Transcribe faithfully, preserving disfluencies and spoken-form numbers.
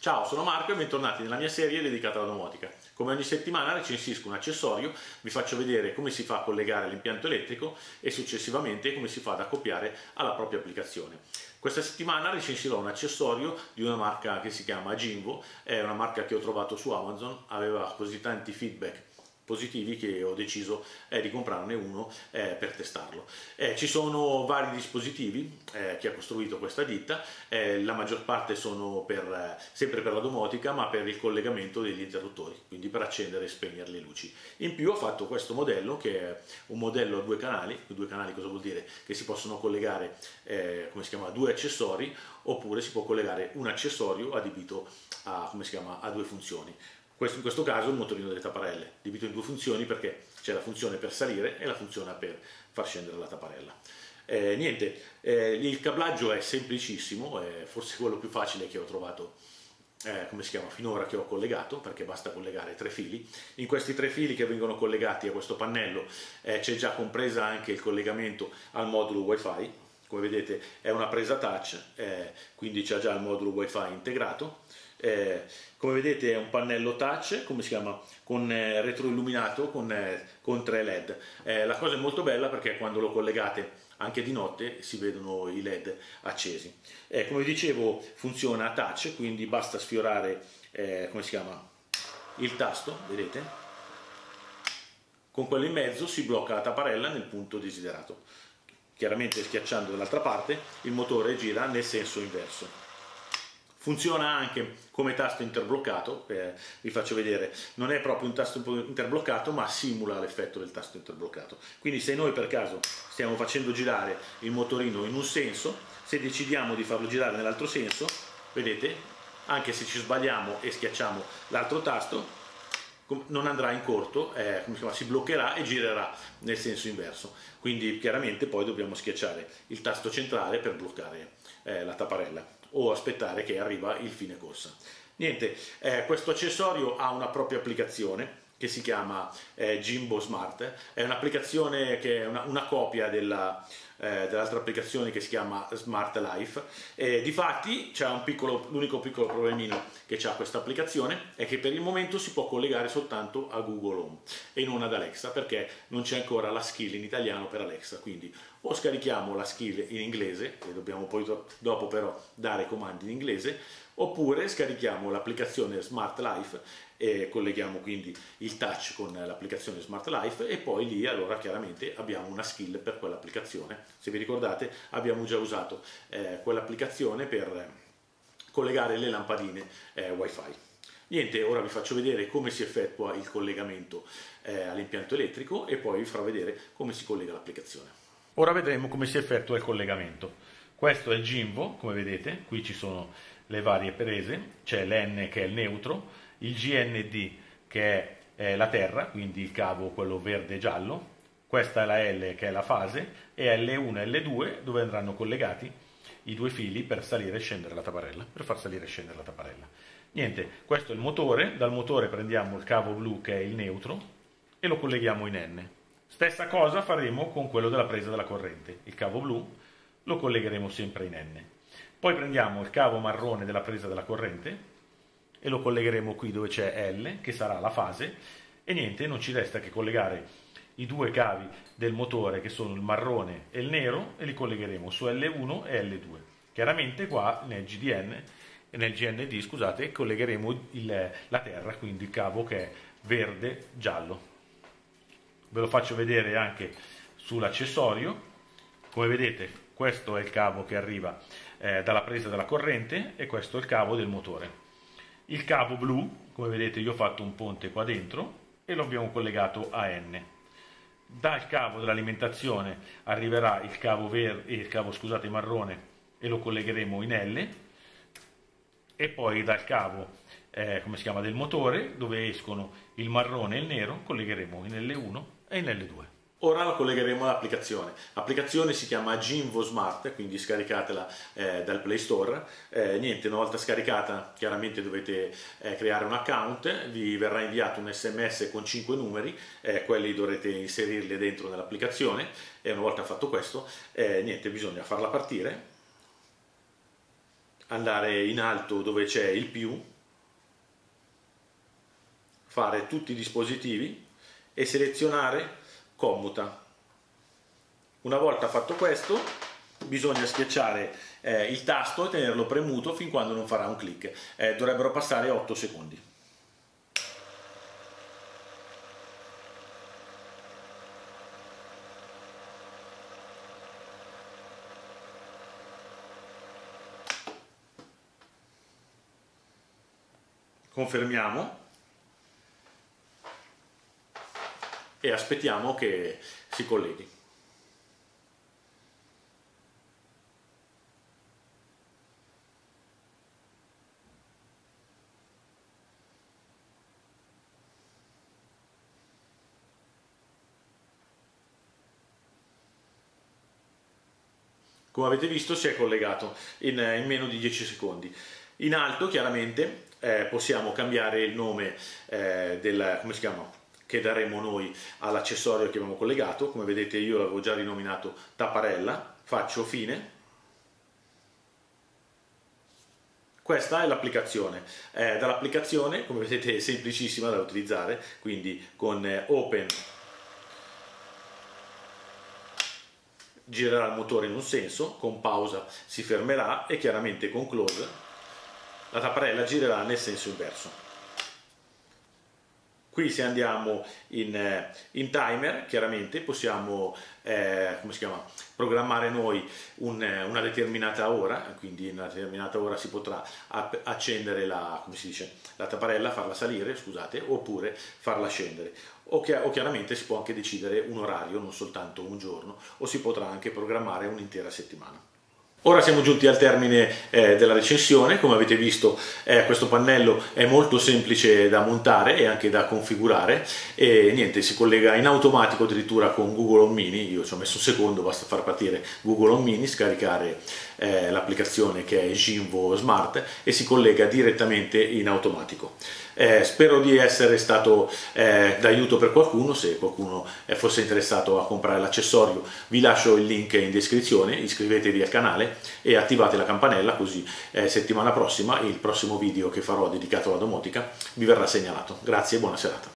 Ciao, sono Marco e bentornati nella mia serie dedicata alla domotica. Come ogni settimana recensisco un accessorio, vi faccio vedere come si fa a collegare l'impianto elettrico e successivamente come si fa ad accoppiare alla propria applicazione. Questa settimana recensirò un accessorio di una marca che si chiama Jinvo, è una marca che ho trovato su Amazon, aveva così tanti feedback positivi che ho deciso eh, di comprarne uno eh, per testarlo. Eh, ci sono vari dispositivi eh, che ha costruito questa ditta, eh, la maggior parte sono per, eh, sempre per la domotica, ma per il collegamento degli interruttori, quindi per accendere e spegnere le luci. In più ho fatto questo modello, che è un modello a due canali. Due canali cosa vuol dire? Che si possono collegare eh, come si chiama, due accessori, oppure si può collegare un accessorio adibito a, come si chiama, a due funzioni. Questo, in questo caso il motorino delle tapparelle, diviso in due funzioni perché c'è la funzione per salire e la funzione per far scendere la tapparella. Eh, niente, eh, il cablaggio è semplicissimo, è forse quello più facile che ho trovato, eh, come si chiama, finora, che ho collegato, perché basta collegare tre fili. In questi tre fili che vengono collegati a questo pannello eh, c'è già compresa anche il collegamento al modulo wifi. Come vedete è una presa touch, eh, quindi c'è già il modulo wifi integrato. Eh, come vedete è un pannello touch, come si chiama, con eh, retroilluminato con, eh, con tre led. Eh, la cosa è molto bella perché quando lo collegate anche di notte si vedono i led accesi. Eh, come vi dicevo funziona a touch, quindi basta sfiorare eh, come si chiama, il tasto, vedete? Con quello in mezzo si blocca la tapparella nel punto desiderato. Chiaramente schiacciando dall'altra parte il motore gira nel senso inverso. Funziona anche come tasto interbloccato, eh, vi faccio vedere, non è proprio un tasto interbloccato ma simula l'effetto del tasto interbloccato. Quindi se noi per caso stiamo facendo girare il motorino in un senso, se decidiamo di farlo girare nell'altro senso, vedete, anche se ci sbagliamo e schiacciamo l'altro tasto, non andrà in corto, eh, come si chiama, si bloccherà e girerà nel senso inverso. Quindi chiaramente poi dobbiamo schiacciare il tasto centrale per bloccare eh, la tapparella o aspettare che arriva il fine corsa. Niente, eh, questo accessorio ha una propria applicazione che si chiama eh, Jinvo Smart, è un'applicazione che è una, una copia della, eh, dell'altra applicazione che si chiama Smart Life. E difatti c'è un piccolo, l'unico piccolo problemino che c'ha questa applicazione è che per il momento si può collegare soltanto a Google Home e non ad Alexa, perché non c'è ancora la skill in italiano per Alexa. Quindi o scarichiamo la skill in inglese e dobbiamo poi dopo però dare comandi in inglese, oppure scarichiamo l'applicazione Smart Life e colleghiamo quindi il touch con l'applicazione Smart Life e poi lì allora chiaramente abbiamo una skill per quell'applicazione. Se vi ricordate abbiamo già usato eh, quell'applicazione per collegare le lampadine eh, wifi. Niente, ora vi faccio vedere come si effettua il collegamento eh, all'impianto elettrico e poi vi farò vedere come si collega l'applicazione. Ora vedremo come si effettua il collegamento. Questo è il Jinvo, come vedete, qui ci sono le varie prese, c'è l'N che è il neutro, il G N D che è la terra, quindi il cavo quello verde e giallo, questa è la L che è la fase e L uno e L due dove andranno collegati i due fili per salire e scendere la tapparella, per far salire e scendere la tapparella. Niente, questo è il motore, dal motore prendiamo il cavo blu che è il neutro e lo colleghiamo in N. Stessa cosa faremo con quello della presa della corrente, il cavo blu lo collegheremo sempre in N. Poi prendiamo il cavo marrone della presa della corrente e lo collegheremo qui dove c'è L, che sarà la fase, e niente, non ci resta che collegare i due cavi del motore che sono il marrone e il nero e li collegheremo su L uno e L due. Chiaramente qua nel G D N, nel G N D scusate, collegheremo il, la terra, quindi il cavo che è verde giallo. Ve lo faccio vedere anche sull'accessorio. Come vedete questo è il cavo che arriva eh, dalla presa della corrente e questo è il cavo del motore. Il cavo blu, come vedete io ho fatto un ponte qua dentro e lo abbiamo collegato a N. Dal cavo dell'alimentazione arriverà il cavo, verde, il cavo scusate, marrone e lo collegheremo in L, e poi dal cavo eh, come si chiama, del motore dove escono il marrone e il nero collegheremo in L uno e in L due. Ora lo collegheremo all'applicazione. L'applicazione si chiama Jinvo Smart, quindi scaricatela eh, dal Play Store. Eh, niente, una volta scaricata chiaramente dovete eh, creare un account, vi verrà inviato un sms con cinque numeri, eh, quelli dovrete inserirli dentro nell'applicazione e una volta fatto questo, eh, niente, bisogna farla partire, andare in alto dove c'è il più fare tutti i dispositivi e selezionare commuta. Una volta fatto questo bisogna schiacciare eh, il tasto e tenerlo premuto fin quando non farà un click. Eh, dovrebbero passare otto secondi. Confermiamo e aspettiamo che si colleghi. Come avete visto si è collegato in, in meno di dieci secondi. In alto chiaramente eh, possiamo cambiare il nome eh, del, come si chiama? Che daremo noi all'accessorio che abbiamo collegato. Come vedete io l'avevo già rinominato tapparella, faccio fine. Questa è l'applicazione. Eh, dall'applicazione, come vedete, è semplicissima da utilizzare, quindi con eh, Open girerà il motore in un senso, con pausa si fermerà e chiaramente con Close la tapparella girerà nel senso inverso. Qui se andiamo in, in timer, chiaramente possiamo eh, come si chiama, programmare noi un, una determinata ora, quindi in una determinata ora si potrà accendere la, come si dice, la tapparella, farla salire, scusate, oppure farla scendere. O, chi o chiaramente si può anche decidere un orario, non soltanto un giorno, o si potrà anche programmare un'intera settimana. Ora siamo giunti al termine eh, della recensione. Come avete visto eh, questo pannello è molto semplice da montare e anche da configurare e niente, si collega in automatico addirittura con Google Home Mini. Io ci ho messo un secondo, basta far partire Google Home Mini, scaricare eh, l'applicazione che è Jinvo Smart e si collega direttamente in automatico. Eh, spero di essere stato eh, d'aiuto per qualcuno. Se qualcuno eh, fosse interessato a comprare l'accessorio vi lascio il link in descrizione, iscrivetevi al canale e attivate la campanella così eh, settimana prossima il prossimo video che farò dedicato alla domotica vi verrà segnalato. Grazie e buona serata.